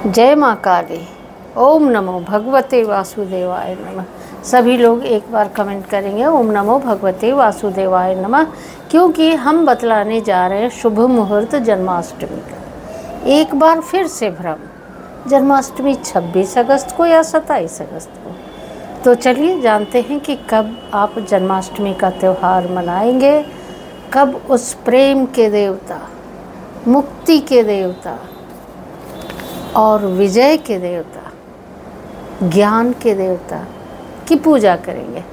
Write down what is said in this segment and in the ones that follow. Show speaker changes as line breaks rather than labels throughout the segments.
जय माँ काली। ओम नमो भगवते वासुदेवाय नमः। सभी लोग एक बार कमेंट करेंगे ओम नमो भगवते वासुदेवाय नमः, क्योंकि हम बतलाने जा रहे हैं शुभ मुहूर्त जन्माष्टमी का। एक बार फिर से भ्रम, जन्माष्टमी 26 अगस्त को या 27 अगस्त को। तो चलिए जानते हैं कि कब आप जन्माष्टमी का त्यौहार मनाएंगे, कब उस प्रेम के देवता, मुक्ति के देवता और विजय के देवता, ज्ञान के देवता की पूजा करेंगे।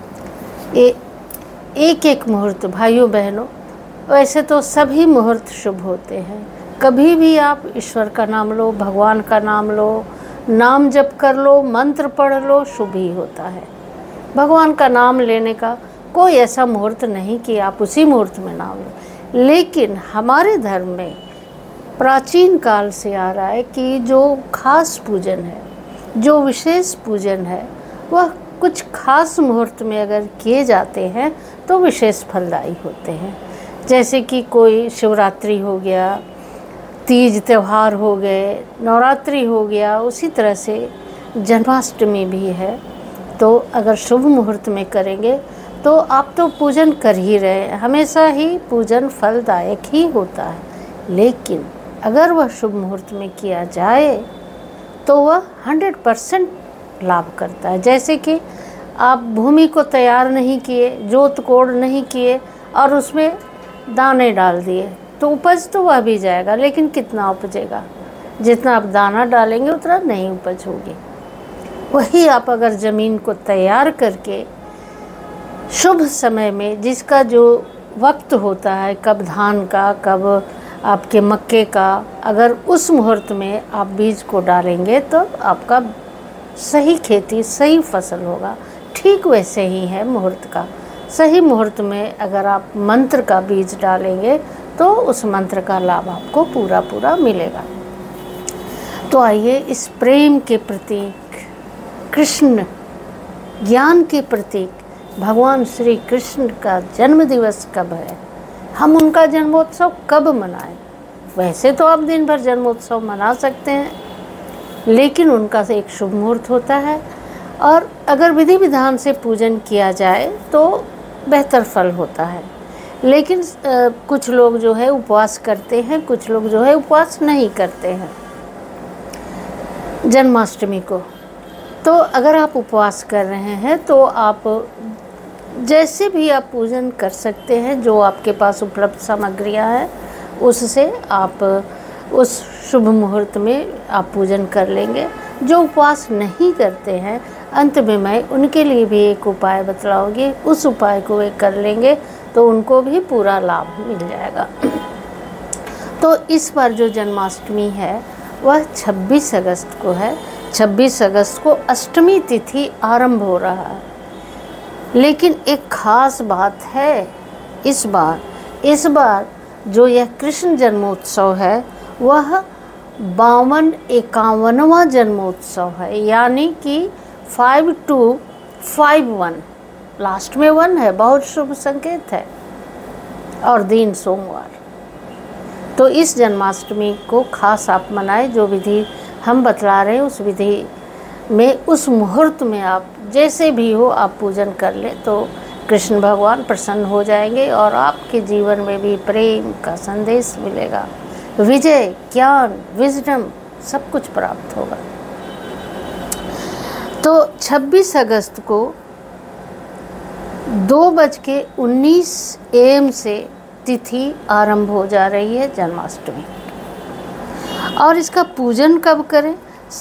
एक एक मुहूर्त भाइयों बहनों, वैसे तो सभी मुहूर्त शुभ होते हैं। कभी भी आप ईश्वर का नाम लो, भगवान का नाम लो, नाम जप कर लो, मंत्र पढ़ लो, शुभ ही होता है। भगवान का नाम लेने का कोई ऐसा मुहूर्त नहीं कि आप उसी मुहूर्त में नाम लो। लेकिन हमारे धर्म में प्राचीन काल से आ रहा है कि जो खास पूजन है, जो विशेष पूजन है, वह कुछ खास मुहूर्त में अगर किए जाते हैं तो विशेष फलदायी होते हैं। जैसे कि कोई शिवरात्रि हो गया, तीज त्यौहार हो गए, नवरात्रि हो गया, उसी तरह से जन्माष्टमी भी है। तो अगर शुभ मुहूर्त में करेंगे तो आप तो पूजन कर ही रहे हैं, हमेशा ही पूजन फलदायक ही होता है। लेकिन अगर वह शुभ मुहूर्त में किया जाए तो वह 100% लाभ करता है। जैसे कि आप भूमि को तैयार नहीं किए, जोत कोड़ नहीं किए और उसमें दाने डाल दिए तो उपज तो वह भी जाएगा, लेकिन कितना उपजेगा? जितना आप दाना डालेंगे उतना नहीं उपज होगी। वही आप अगर ज़मीन को तैयार करके शुभ समय में, जिसका जो वक्त होता है, कब धान का, कब आपके मक्के का, अगर उस मुहूर्त में आप बीज को डालेंगे तो आपका सही खेती, सही फसल होगा। ठीक वैसे ही है मुहूर्त का। सही मुहूर्त में अगर आप मंत्र का बीज डालेंगे तो उस मंत्र का लाभ आपको पूरा पूरा मिलेगा। तो आइए इस प्रेम के प्रतीक, कृष्ण ज्ञान के प्रतीक भगवान श्री कृष्ण का जन्म दिवस कब है, हम उनका जन्मोत्सव कब मनाएं? वैसे तो आप दिन भर जन्मोत्सव मना सकते हैं, लेकिन उनका एक शुभ मुहूर्त होता है और अगर विधि विधान से पूजन किया जाए तो बेहतर फल होता है। लेकिन कुछ लोग जो है उपवास करते हैं, कुछ लोग जो है उपवास नहीं करते हैं जन्माष्टमी को। तो अगर आप उपवास कर रहे हैं तो आप जैसे भी आप पूजन कर सकते हैं, जो आपके पास उपलब्ध सामग्रियां हैं उससे आप उस शुभ मुहूर्त में आप पूजन कर लेंगे। जो उपवास नहीं करते हैं, अंत में मैं उनके लिए भी एक उपाय बतलाऊंगी, उस उपाय को वे कर लेंगे तो उनको भी पूरा लाभ मिल जाएगा। तो इस बार जो जन्माष्टमी है वह 26 अगस्त को है। 26 अगस्त को अष्टमी तिथि आरंभ हो रहा है। लेकिन एक खास बात है, इस बार जो यह कृष्ण जन्मोत्सव है वह 52-51वां जन्मोत्सव है, यानी कि 5251, लास्ट में 1 है, बहुत शुभ संकेत है, और दिन सोमवार। तो इस जन्माष्टमी को खास आप मनाएं। जो विधि हम बतला रहे हैं उस विधि में, उस मुहूर्त में आप जैसे भी हो आप पूजन कर लें तो कृष्ण भगवान प्रसन्न हो जाएंगे और आपके जीवन में भी प्रेम का संदेश मिलेगा, विजय, ज्ञान, विजडम सब कुछ प्राप्त होगा। तो 26 अगस्त को 2:19 AM से तिथि आरंभ हो जा रही है जन्माष्टमी। और इसका पूजन कब करें?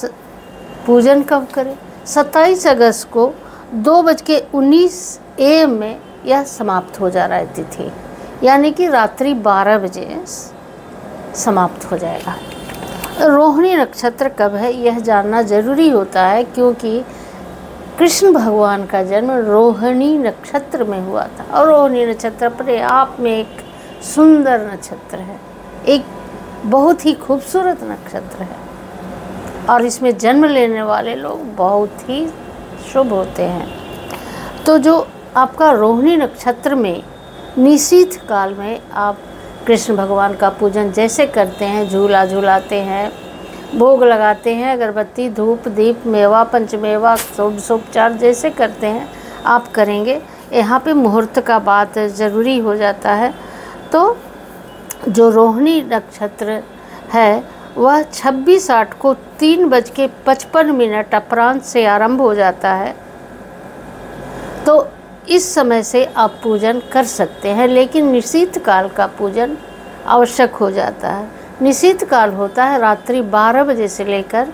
27 अगस्त को 2:19 AM में यह समाप्त हो जा रहा है तिथि, यानी कि रात्रि 12 बजे समाप्त हो जाएगा। रोहिणी नक्षत्र कब है यह जानना जरूरी होता है, क्योंकि कृष्ण भगवान का जन्म रोहिणी नक्षत्र में हुआ था और रोहिणी नक्षत्र अपने आप में एक सुंदर नक्षत्र है, एक बहुत ही खूबसूरत नक्षत्र है और इसमें जन्म लेने वाले लोग बहुत ही शुभ होते हैं। तो जो आपका रोहिणी नक्षत्र में निशीथ काल में आप कृष्ण भगवान का पूजन जैसे करते हैं, झूला झूलाते हैं, भोग लगाते हैं, अगरबत्ती, धूप, दीप, मेवा, पंचमेवा, षोडशोपचार जैसे करते हैं आप करेंगे। यहाँ पे मुहूर्त का बात ज़रूरी हो जाता है। तो जो रोहिणी नक्षत्र है वह 26/8 को 3:55 अपराह्न से आरंभ हो जाता है। तो इस समय से आप पूजन कर सकते हैं, लेकिन निशीथ काल का पूजन आवश्यक हो जाता है। निशीथ काल होता है रात्रि 12 बजे से लेकर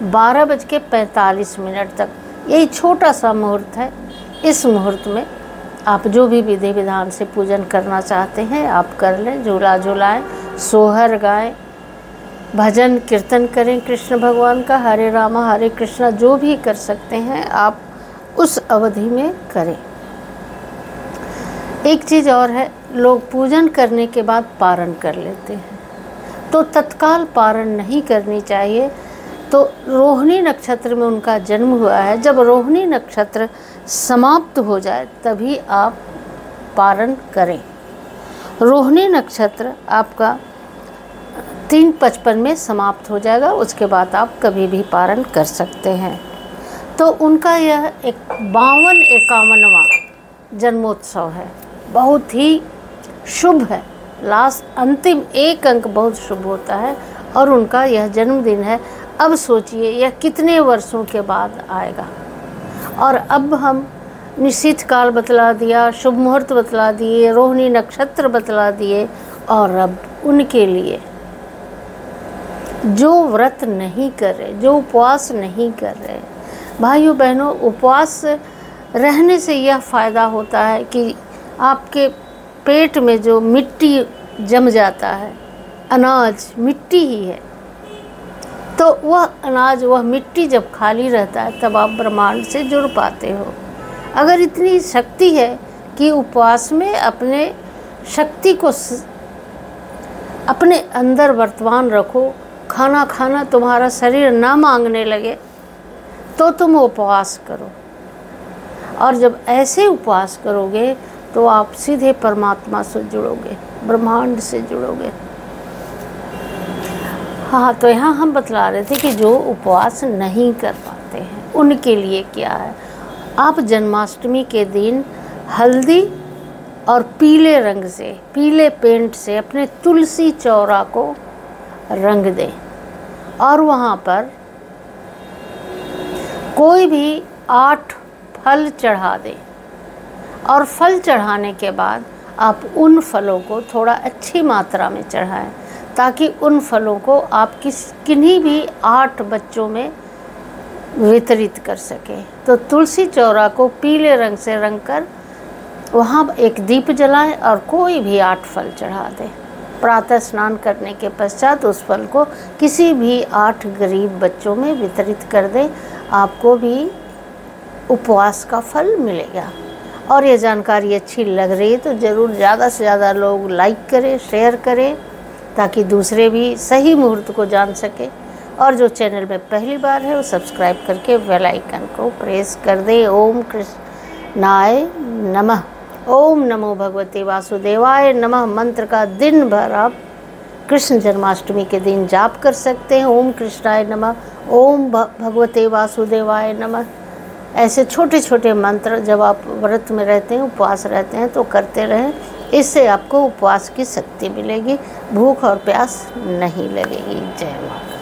12:45 तक। यही छोटा सा मुहूर्त है। इस मुहूर्त में आप जो भी विधि विधान से पूजन करना चाहते हैं आप कर लें। झूला झूलाएं, सोहर गाएं, भजन कीर्तन करें कृष्ण भगवान का, हरे रामा हरे कृष्णा जो भी कर सकते हैं आप उस अवधि में करें। एक चीज़ और है, लोग पूजन करने के बाद पारण कर लेते हैं, तो तत्काल पारण नहीं करनी चाहिए। तो रोहिणी नक्षत्र में उनका जन्म हुआ है, जब रोहिणी नक्षत्र समाप्त हो जाए तभी आप पारण करें। रोहिणी नक्षत्र आपका 3:55 में समाप्त हो जाएगा, उसके बाद आप कभी भी पारण कर सकते हैं। तो उनका यह 52-51वां जन्मोत्सव है, बहुत ही शुभ है। लास्ट अंतिम एक अंक बहुत शुभ होता है और उनका यह जन्मदिन है। अब सोचिए यह कितने वर्षों के बाद आएगा। और अब हम निश्चित काल बतला दिया, शुभ मुहूर्त बतला दिए, रोहिणी नक्षत्र बतला दिए, और अब उनके लिए जो व्रत नहीं कर रहे, जो उपवास नहीं कर रहे, भाइयों बहनों, उपवास रहने से यह फ़ायदा होता है कि आपके पेट में जो मिट्टी जम जाता है, अनाज मिट्टी ही है, तो वह अनाज, वह मिट्टी जब खाली रहता है तब आप ब्रह्मांड से जुड़ पाते हो। अगर इतनी शक्ति है कि उपवास में अपने शक्ति को अपने अंदर वर्तमान रखो, खाना खाना तुम्हारा शरीर ना मांगने लगे तो तुम उपवास करो। और जब ऐसे उपवास करोगे तो आप सीधे परमात्मा से जुड़ोगे, ब्रह्मांड से जुड़ोगे। हाँ, तो यहाँ हम बतला रहे थे कि जो उपवास नहीं कर पाते हैं उनके लिए क्या है। आप जन्माष्टमी के दिन हल्दी और पीले रंग से, पीले पेंट से अपने तुलसी चौरा को रंग दें और वहाँ पर कोई भी 8 फल चढ़ा दें। और फल चढ़ाने के बाद आप उन फलों को थोड़ा अच्छी मात्रा में चढ़ाएं, ताकि उन फलों को आप किन्हीं भी 8 बच्चों में वितरित कर सकें। तो तुलसी चौरा को पीले रंग से रंग कर वहाँ एक दीप जलाएं और कोई भी 8 फल चढ़ा दें। प्रातः स्नान करने के पश्चात उस फल को किसी भी 8 गरीब बच्चों में वितरित कर दें, आपको भी उपवास का फल मिलेगा। और ये जानकारी अच्छी लग रही है तो ज़रूर ज़्यादा से ज़्यादा लोग लाइक करें, शेयर करें, ताकि दूसरे भी सही मुहूर्त को जान सके। और जो चैनल में पहली बार है वो सब्सक्राइब करके बेल आइकन को प्रेस कर दे। ओम कृष्णाय नमः, ओम नमो भगवते वासुदेवाय नमः मंत्र का दिन भर आप कृष्ण जन्माष्टमी के दिन जाप कर सकते हैं। ओम कृष्णाय नमः, ओम भगवते वासुदेवाय नमः। ऐसे छोटे छोटे मंत्र जब आप व्रत में रहते हैं, उपवास रहते हैं तो करते रहें। इससे आपको उपवास की शक्ति मिलेगी, भूख और प्यास नहीं लगेगी। जय माता।